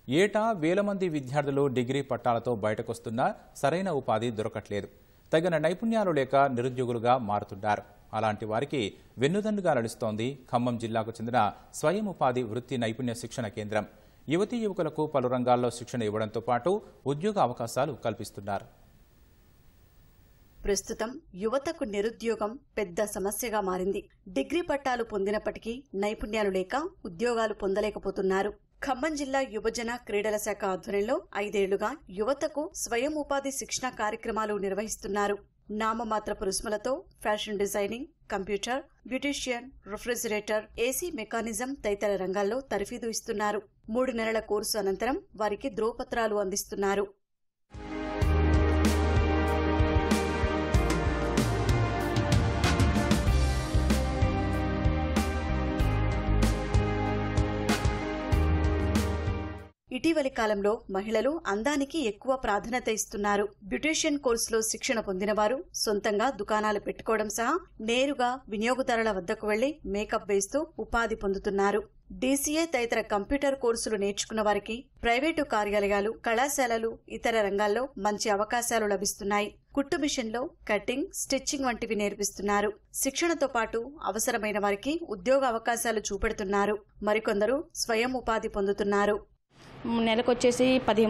ఏటా వేల మంది విద్యార్థులు డిగ్రీ పట్టాలతో బయటకొస్తున్నా సరైన ఉపాధి దొరకట్లేదు. తగిన నైపుణ్యాలు లేక నిరుద్యోగులుగా మారుతున్నారు. అలాంటి వారికి వెన్నుదన్నుగా నడుస్తోంది ఖమ్మం జిల్లాకు చెందిన స్వయం ఉపాధి వృత్తి నైపుణ్య శిక్షణ కేంద్రం. యువతీ యువకులకు పలు రంగాల్లో శిక్షణ ఇవ్వడంతో పాటు ఉద్యోగ అవకాశాలు కల్పిస్తున్నారు. ప్రస్తుతం యువతకు నిరుద్యోగం పెద్ద సమస్యగా మారింది. డిగ్రీ పట్టాలు పొందినప్పటికీ నైపుణ్యాలు లేక ఉద్యోగాలు పొందలేకపోతున్నారు. ఖమ్మం జిల్లా యువజన క్రీడల శాఖ ఆధ్వర్యంలో 5 ఏళ్లుగా యువతకు స్వయం ఉపాధి శిక్షణ కార్యక్రమాలు నిర్వహిస్తున్నారు. నామమాత్రపు రుసుములతో fashion designing, computer, beautician, refrigerator, AC mechanism తదితర రంగాల్లో తర్ఫీదు ఇస్తున్నారు. 3 నెలల కోర్సు అనంతరం వారికి ధ్రువపత్రాలు అందిస్తున్నారు. ఇటీవలి కాలంలో మహిళలు అందానికి ఎక్కువ ప్రాధాన్యత ఇస్తున్నారు. బ్యూటీషియన్ కోర్సులో శిక్షణ పొందిన వారు సొంతంగా దుకాణాలు పెట్టుకోవడం సహా నేరుగా వినియోగదారుల వద్దకు వెళ్లి మేకప్ వేస్తూ ఉపాధి పొందుతున్నారు. డీసీఏ తదితర కంప్యూటర్ కోర్సులు నేర్చుకున్న వారికి ప్రైవేటు కార్యాలయాలు, కళాశాలలు, ఇతర రంగాల్లో మంచి అవకాశాలు లభిస్తున్నాయి. కుట్టు మిషన్లో కటింగ్, స్టిచ్చింగ్ వంటివి నేర్పిస్తున్నారు. శిక్షణతో పాటు అవసరమైన వారికి ఉద్యోగ అవకాశాలు చూపెడుతున్నారు. మరికొందరు స్వయం ఉపాధి పొందుతున్నారు. 3 నెలలకు వచ్చేసి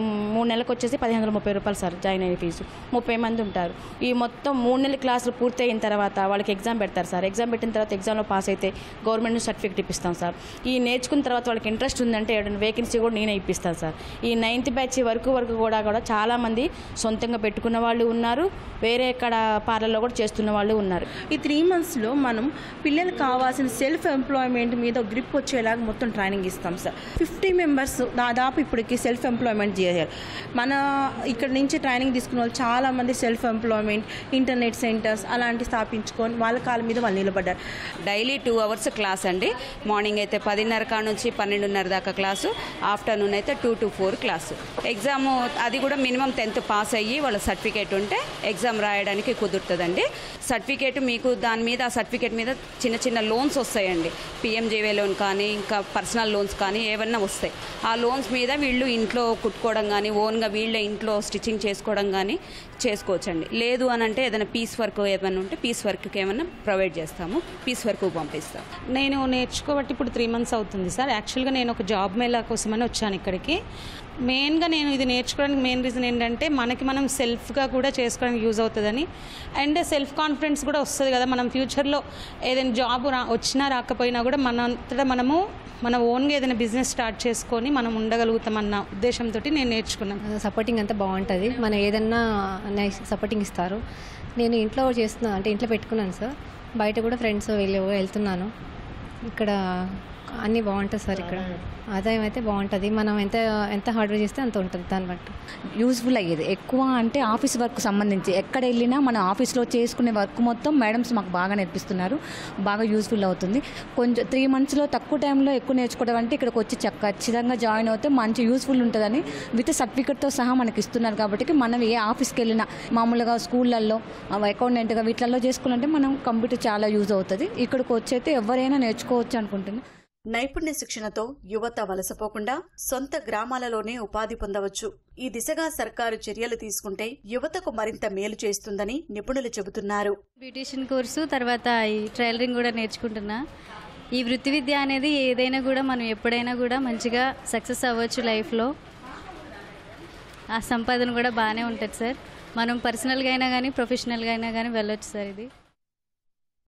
1530 రూపాయలు సార్ జాయిన్ అయ్యే ఫీజు. 30 మంది ఉంటారు. ఈ మొత్తం 3 నెలల క్లాసులు పూర్తి అయిన తర్వాత వాళ్ళకి ఎగ్జామ్ పెడతారు సార్. ఎగ్జామ్ పెట్టిన తర్వాత ఎగ్జామ్లో పాస్ అయితే గవర్నమెంట్ సర్టిఫికేట్ ఇప్పిస్తాం సార్. ఈ నేర్చుకున్న తర్వాత వాళ్ళకి ఇంట్రెస్ట్ ఉందంటే ఏదైనా వేకెన్సీ కూడా నేనే ఇప్పిస్తాను సార్. ఈ 9th బ్యాచ్ వరకు కూడా చాలామంది సొంతంగా పెట్టుకున్న వాళ్ళు ఉన్నారు. వేరే ఎక్కడ పార్లర్లో కూడా చేస్తున్న వాళ్ళు ఉన్నారు. ఈ 3 monthsలో మనం పిల్లలకు కావాల్సిన సెల్ఫ్ ఎంప్లాయ్మెంట్ మీద గ్రిప్ వచ్చేలాగా మొత్తం ట్రైనింగ్ ఇస్తాం సార్. 50 members దాదాపు ఇప్పటికి సెల్ఫ్ ఎంప్లాయ్మెంట్ చేయాలి. మన ఇక్కడ నుంచి ట్రైనింగ్ తీసుకున్న వాళ్ళు చాలామంది సెల్ఫ్ ఎంప్లాయ్మెంట్, ఇంటర్నెట్ సెంటర్స్ అలాంటివి స్థాపించుకొని వాళ్ళ కాళ్ళ మీద వాళ్ళు నిలబడ్డారు. డైలీ 2 hours క్లాస్ అండి. మార్నింగ్ అయితే 10:30 కాడ నుంచి 12:30 దాకా క్లాసు, ఆఫ్టర్నూన్ అయితే 2 to 4 క్లాసు. ఎగ్జామ్ అది కూడా మినిమం 10th పాస్ అయ్యి వాళ్ళ సర్టిఫికేట్ ఉంటే ఎగ్జామ్ రాయడానికి కుదురుతుందండి. సర్టిఫికేట్ మీకు దాని మీద ఆ సర్టిఫికేట్ మీద చిన్న లోన్స్ వస్తాయండి. PMJY లోన్ కానీ ఇంకా పర్సనల్ లోన్స్ కానీ ఏమన్నా వస్తాయి. ఆ లోన్స్ మీద వీళ్ళు ఇంట్లో కుట్టుకోవడం కానీ ఓన్గా వీళ్ళే ఇంట్లో స్టిచ్చింగ్ చేసుకోవడం కానీ చేసుకోవచ్చండి. లేదు అని అంటే ఏదైనా పీస్ వర్క్ ఏమైనా ఉంటే పీస్ వర్క్కి ఏమైనా ప్రొవైడ్ చేస్తాము, పీస్ వర్క్ పంపిస్తాం. నేను నేర్చుకోబట్టి ఇప్పుడు 3 months అవుతుంది సార్. యాక్చువల్గా నేను ఒక జాబ్ మేళా కోసమని వచ్చాను ఇక్కడికి. మెయిన్గా నేను ఇది నేర్చుకోవడానికి మెయిన్ రీజన్ ఏంటంటే మనం సెల్ఫ్గా కూడా చేసుకోవడానికి యూజ్ అవుతుందని, అండ్ సెల్ఫ్ కాన్ఫిడెన్స్ కూడా వస్తుంది కదా. మనం ఫ్యూచర్లో ఏదైనా జాబ్ వచ్చినా రాకపోయినా కూడా మనంతటా మన ఓన్గా ఏదైనా బిజినెస్ స్టార్ట్ చేసుకొని మనం ఉండగలుగుతామన్న ఉద్దేశంతో నేను నేర్చుకున్నాను. సపోర్టింగ్ అంతా బాగుంటుంది. మనం ఏదన్నా సపోర్టింగ్ ఇస్తారు. నేను ఇంట్లో చేస్తున్నాను అంటే ఇంట్లో పెట్టుకున్నాను సార్. బయట కూడా ఫ్రెండ్స్ వెళ్తున్నాను. ఇక్కడ అన్నీ బాగుంటుంది సార్. ఇక్కడ ఆదాయం అయితే బాగుంటుంది. మనం ఎంత హార్డ్ వర్క్ చేస్తే అంత ఉంటుంది. దాన్ని బట్టి యూజ్ఫుల్ అయ్యేది ఎక్కువ అంటే ఆఫీస్ వర్క్ సంబంధించి ఎక్కడ వెళ్ళినా మన ఆఫీస్లో చేసుకునే వర్క్ మొత్తం మేడమ్స్ మాకు బాగా నేర్పిస్తున్నారు. బాగా యూజ్ఫుల్ అవుతుంది. కొంచెం 3 monthsలో తక్కువ టైంలో ఎక్కువ నేర్చుకోవడం అంటే ఇక్కడికి వచ్చి ఖచ్చితంగా జాయిన్ అవుతే మంచి యూజ్ఫుల్ ఉంటుందని విత్ సర్టిఫికేట్తో సహా మనకి ఇస్తున్నారు. కాబట్టి మనం ఏ ఆఫీస్కి వెళ్ళినా మామూలుగా స్కూళ్ళల్లో అకౌంటెంట్గా వీటిల్లో చేసుకోవాలంటే మనం కంప్యూటర్ చాలా యూజ్ అవుతుంది. ఇక్కడికి వచ్చైతే ఎవరైనా నేర్చుకోవచ్చు అనుకుంటున్నాను. నైపుణ్య శిక్షణతో యువత వలసపోకుండా సొంత గ్రామాలలోనే ఉపాధి పొందవచ్చు. ఈ దిశగా సర్కారు చర్యలు తీసుకుంటే యువతకు మరింత మేలు చేస్తుందని నిపుణులు చెబుతున్నారు. బ్యూటీషియన్ కోర్సు తర్వాత ఈ టైలరింగ్ కూడా నేర్చుకుంటున్నా. ఈ వృత్తి విద్య అనేది ఏదైనా కూడా మనం ఎప్పుడైనా కూడా మంచిగా సక్సెస్ అవ్వచ్చు లైఫ్లో. ఆ సంపాదన కూడా బాగానే ఉంటుంది సార్. మనం పర్సనల్గా అయినా కానీ ప్రొఫెషనల్గా అయినా కానీ వెళ్ళొచ్చు సార్. ఇది